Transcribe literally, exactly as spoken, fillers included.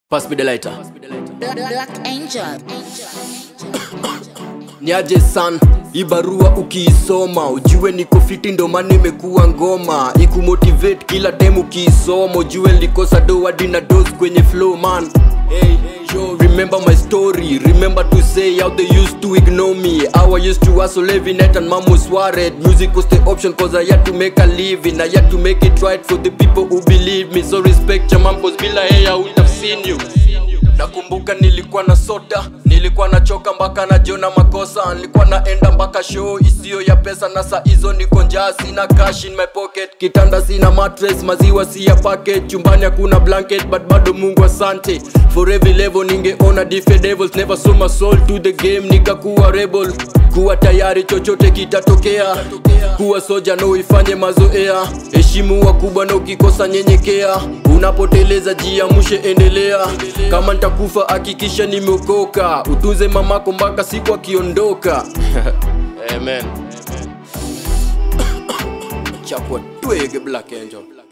Pass me the lighter. Blakangel. Niaje san, ibarua ukiisoma ujue niko fiti ndo maana imekuwa ngoma. Ikumotivate kila time ukiisoma ujue nilikosa do hadi na dose kwenye flow man. Hey, yo, remember my story. Remember to say how they used to ignore me. How I used to hustle every night and mom was worried. Music was the option cause I had to make a living. I had to make it right for the people who believe me. So respect your mom cause bila hey I would have seen you. Nakumbuka nilikuwa na soda, nilikuwa na choka mpaka na jona makosa. Nilikuwa naenda mpaka show isiyo ya pesa na saa hizo niko njaa, sina cash in my pocket. Kitanda sina mattress, maziwa si ya packet. Chumbani hakuna blanket but bado Mungu asante. For every level ningeona different devils. Never sold my soul to the game, nikakuwa rebel. Kuwa tayari chochote kitatokea. Kuwa soja no ifanye mazoea. Heshimu wakubwa na ukikosa nyenyekea. Unapoteleza jiamshe endelea. Kama nitakufa hakikisha nimeokoka. Utunze mamako mpaka siku akiondoka. Amen. Chapwa twege Blakangel.